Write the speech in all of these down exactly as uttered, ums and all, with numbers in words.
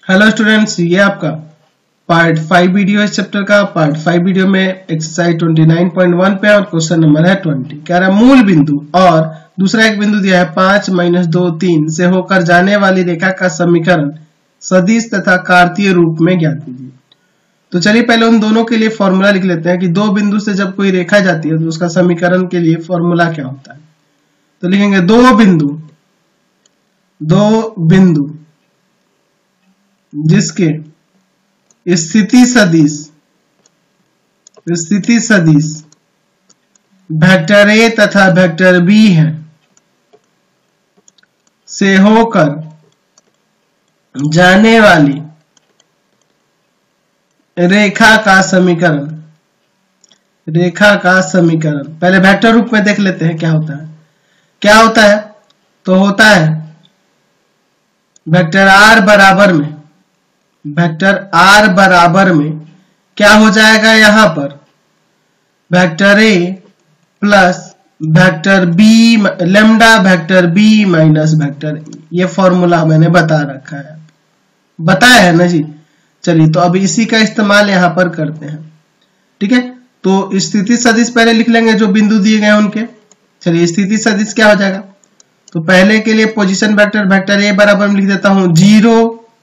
Hello students, ये आपका part five video इस चैप्टर का। पार्ट फाइव वीडियो में exercise twenty nine point one पे और क्वेश्चन नंबर है ट्वेंटी। कह रहा है मूल बिंदु और दूसरा एक बिंदु दिया है पांच माइनस दो तीन से होकर जाने वाली रेखा का समीकरण सदिश तथा कार्तीय रूप में ज्ञात कीजिए। तो चलिए पहले उन दोनों के लिए फॉर्मूला लिख लेते हैं कि दो बिंदु से जब कोई रेखा जाती है तो उसका समीकरण के लिए फॉर्मूला क्या होता है। तो लिखेंगे दो बिंदु दो बिंदु जिसके स्थिति सदिश स्थिति सदिश वेक्टर ए तथा वेक्टर बी है से होकर जाने वाली रेखा का समीकरण रेखा का समीकरण पहले वेक्टर रूप में देख लेते हैं क्या होता है। क्या होता है तो होता है वेक्टर आर बराबर में वेक्टर आर बराबर में क्या हो जाएगा, यहां पर vector A plus vector B lambda vector B minus vector A. ये फॉर्मूला मैंने बता रखा है, बताया है ना जी। चलिए तो अब इसी का इस्तेमाल यहां पर करते हैं। ठीक है, तो स्थिति सदिश पहले लिख लेंगे जो बिंदु दिए गए हैं उनके। चलिए स्थिति सदिश क्या हो जाएगा, तो पहले के लिए पोजीशन वेक्टर वेक्टर ए बराबर में लिख देता हूं जीरो,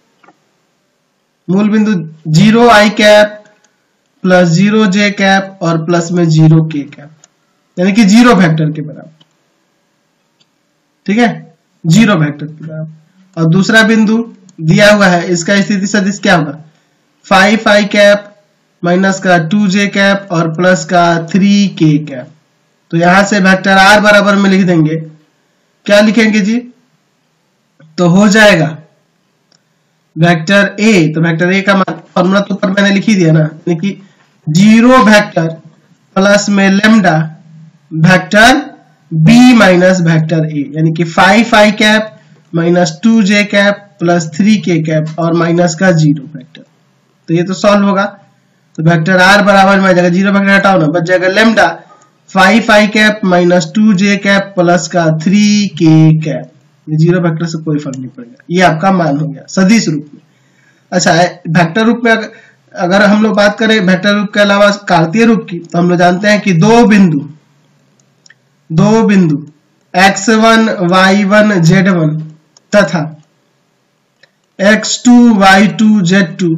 मूल बिंदु zero I cap plus zero J cap और प्लस में जीरो के कैप, यानी कि जीरो वेक्टर के बराबर। ठीक है, जीरो वेक्टर के बराबर। और दूसरा बिंदु दिया हुआ है, इसका स्थिति सदिश क्या होगा, फाइव आई कैप माइनस का टू जे कैप और प्लस का थ्री के कैप। तो यहां से वेक्टर आर बराबर में लिख देंगे, क्या लिखेंगे जी, तो हो जाएगा वेक्टर ए। तो वेक्टर ए का फॉर्मूला तो ऊपर मैंने लिख ही दिया ना, यानी कि जीरो वेक्टर प्लस में lambda vector B minus vector A, यानी कि five I cap minus two J cap plus three K cap और माइनस का जीरो वेक्टर। तो ये तो सॉल्व होगा। तो वेक्टर आर बराबर में आ जाएगा, जीरो वेक्टर हटाओ ना, बच जाएगा lambda five I cap minus two J cap plus का थ्री के कैप। ये जीरो वेक्टर से कोई फर्क नहीं पड़ेगा, ये आपका मान हो गया सदिश रूप में। अच्छा, वेक्टर रूप में अगर हम लोग बात करें वेक्टर रूप के अलावा कार्तीय रूप की, तो हम लोग जानते हैं कि दो बिंदु दो बिंदु X one Y one Z one तथा X two Y two Z two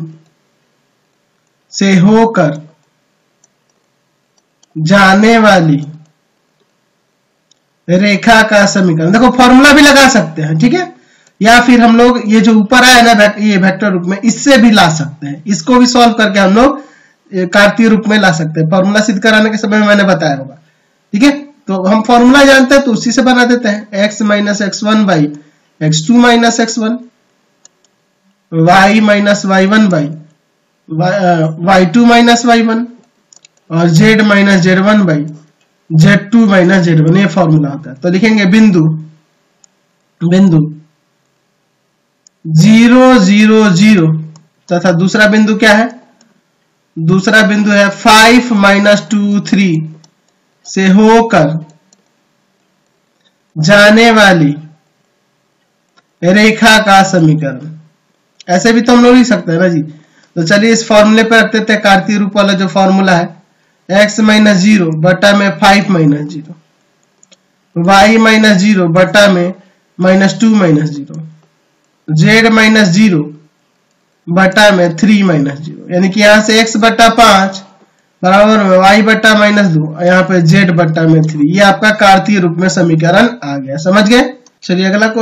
से होकर जाने वाली रेखा का समीकरण, देखो फॉर्मूला भी लगा सकते हैं, ठीक है, या फिर हम लोग ये जो ऊपर आया ना ये वेक्टर रूप में, इससे भी ला सकते हैं। इसको भी सॉल्व करके हम लोग कार्तीय रूप में ला सकते हैं। फॉर्मूला सिद्ध कराने के समय में मैंने बताया होगा। ठीक है, तो हम फॉर्मूला जानते हैं तो उसी से बना देते हैं। X minus X one by X two minus X one, Y minus Y one by Y two minus Y one और Z minus Z one by Z two minus Z one. ये फॉर्मूला होता है। तो लिखेंगे बिंदु बिंदु zero zero zero तथा दूसरा बिंदु क्या है, दूसरा बिंदु है फाइव माइनस टू थ्री से होकर जाने वाली रेखा का समीकरण। ऐसे भी तो हम लोग लिख सकते हैं ना जी। तो चलिए इस फॉर्मूले पर रख देते हैं कार्तीय रूप वाला जो फॉर्मूला है, एक्स माइनस जीरो बटा में five minus zero, Y minus zero बटा में minus two minus zero, Z minus zero बटा में थ्री माइनस जीरो, यानी कि यहां से एक्स बटा पांच बराबर में वाई बटा माइनस दो, यहाँ पे जेड बटा में थ्री। ये आपका कार्तीय रूप में समीकरण आ गया, समझ गए। चलिए अगला